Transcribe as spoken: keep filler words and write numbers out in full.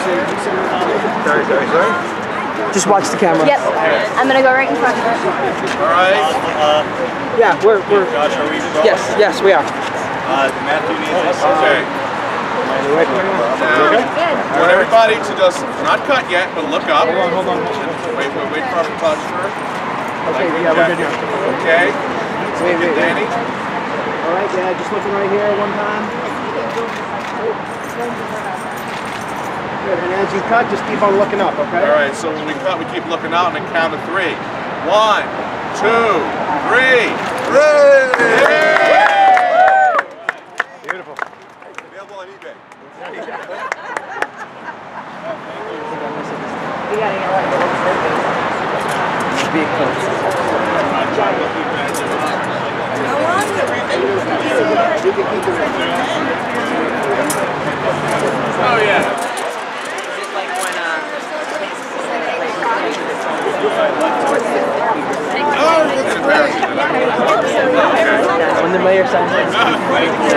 Sorry, sorry, sorry. Just watch the camera. Yep. I'm gonna go right in front of it. All right. Uh, yeah, we're we're. Josh, are we going? Yes, yes, we are. Uh, Matthew needs this. Okay. Now, I want everybody to just not cut yet, but look up. Hold on, hold on. Wait, wait, wait for our photographer. Okay, yeah, we're good here. Okay. Wait, wait, Danny. All right, yeah, just looking right here one time. Good, and as you cut, just keep on looking up, okay? All right, so when we cut, we keep looking out and then count to three. One, two, three. Hooray! Beautiful. Available on eBay. We gotta get like a little survey. Big close. Oh yeah. When the mayor signs it.